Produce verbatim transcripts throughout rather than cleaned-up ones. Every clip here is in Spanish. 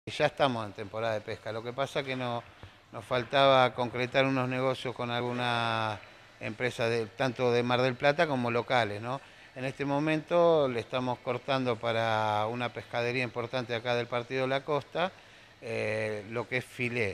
Ya estamos en temporada de pesca, lo que pasa que no, nos faltaba concretar unos negocios con algunas empresas de, tanto de Mar del Plata como locales, ¿no? En este momento le estamos cortando para una pescadería importante acá del Partido de la Costa, eh, lo que es filé.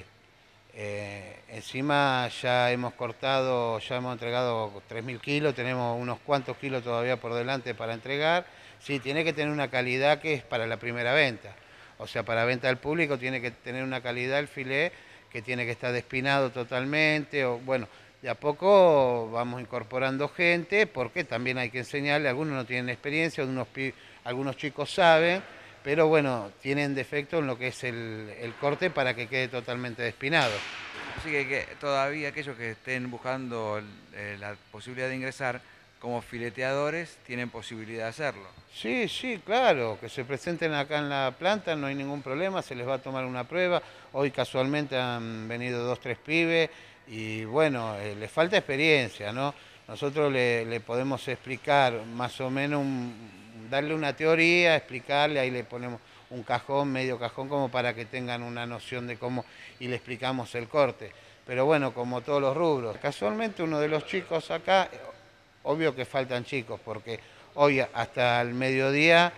Eh, encima ya hemos cortado, ya hemos entregado tres mil kilos, tenemos unos cuantos kilos todavía por delante para entregar. Sí, tiene que tener una calidad que es para la primera venta. O sea, para venta al público tiene que tener una calidad el filé que tiene que estar despinado totalmente. O, bueno, de a poco vamos incorporando gente porque también hay que enseñarle, algunos no tienen experiencia, algunos, algunos chicos saben, pero bueno, tienen defecto en lo que es el, el corte para que quede totalmente despinado. Así que, que todavía aquellos que estén buscando eh, la posibilidad de ingresar como fileteadores tienen posibilidad de hacerlo. Sí, sí, claro, que se presenten acá en la planta, no hay ningún problema, se les va a tomar una prueba. Hoy casualmente han venido dos, tres pibes y bueno, eh, les falta experiencia, ¿no? Nosotros le, le podemos explicar más o menos, un- darle una teoría, explicarle, ahí le ponemos un cajón, medio cajón, como para que tengan una noción de cómo y le explicamos el corte. Pero bueno, como todos los rubros. Casualmente uno de los chicos acá, obvio que faltan chicos, porque hoy hasta el mediodía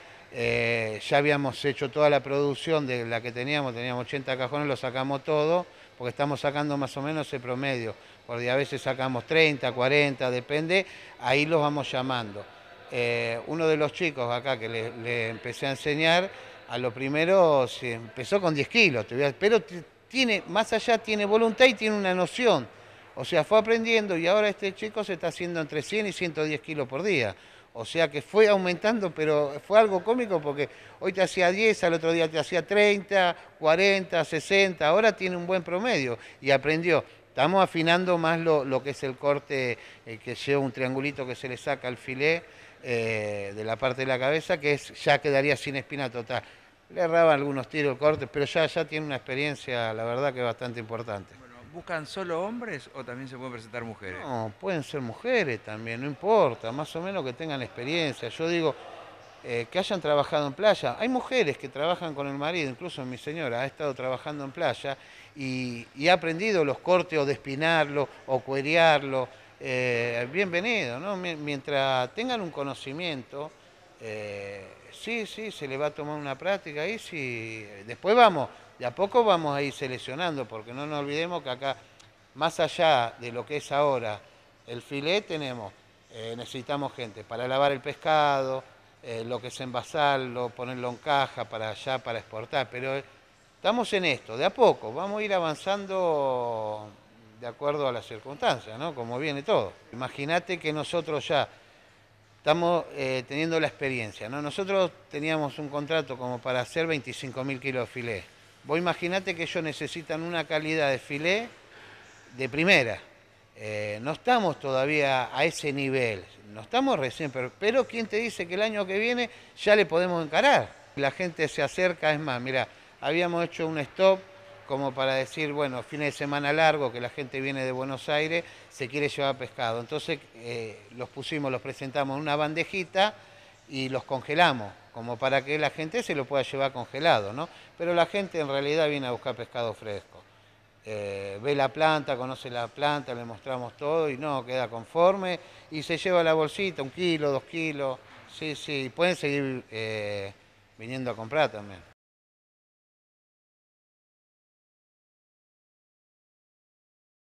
eh, ya habíamos hecho toda la producción de la que teníamos, teníamos ochenta cajones, lo sacamos todo, porque estamos sacando más o menos ese promedio. Por día a veces sacamos treinta, cuarenta, depende, ahí los vamos llamando. Eh, uno de los chicos acá que le, le empecé a enseñar, a lo primero se empezó con diez kilos, pero tiene, más allá tiene voluntad y tiene una noción. O sea, fue aprendiendo y ahora este chico se está haciendo entre cien y ciento diez kilos por día. O sea que fue aumentando, pero fue algo cómico porque hoy te hacía diez, al otro día te hacía treinta, cuarenta, sesenta, ahora tiene un buen promedio y aprendió. Estamos afinando más lo, lo que es el corte, eh, que lleva un triangulito que se le saca al filé eh, de la parte de la cabeza, que es, ya quedaría sin espina total. Le erraba algunos tiros el corte, pero ya, ya tiene una experiencia, la verdad que bastante importante. Bueno, ¿buscan solo hombres o también se pueden presentar mujeres? No, pueden ser mujeres también, no importa, más o menos que tengan experiencia. Yo digo, eh, que hayan trabajado en playa. Hay mujeres que trabajan con el marido, incluso mi señora ha estado trabajando en playa y, y ha aprendido los cortes o despinarlo o cuerearlo. Eh, bienvenido, ¿no? Mientras tengan un conocimiento, eh, sí, sí, se le va a tomar una práctica ahí, sí. Después vamos, de a poco vamos a ir seleccionando, porque no nos olvidemos que acá, más allá de lo que es ahora el filet, tenemos, eh, necesitamos gente para lavar el pescado, eh, lo que es envasarlo, ponerlo en caja para allá, para exportar, pero eh, estamos en esto, de a poco, vamos a ir avanzando de acuerdo a las circunstancias, ¿no? Como viene todo. Imagínate que nosotros ya estamos eh, teniendo la experiencia, ¿no? Nosotros teníamos un contrato como para hacer veinticinco mil kilos de filé. Vos imaginate que ellos necesitan una calidad de filé de primera. Eh, no estamos todavía a ese nivel, no estamos recién, pero, pero ¿quién te dice que el año que viene ya le podemos encarar? La gente se acerca, es más, mira, habíamos hecho un stop como para decir, bueno, fines de semana largo, que la gente viene de Buenos Aires, se quiere llevar pescado. Entonces eh, los pusimos, los presentamos en una bandejita y los congelamos, como para que la gente se lo pueda llevar congelado, ¿no? Pero la gente en realidad viene a buscar pescado fresco. Eh, ve la planta, conoce la planta, le mostramos todo y no, queda conforme y se lleva la bolsita, un kilo, dos kilos, sí, sí, pueden seguir eh, viniendo a comprar también.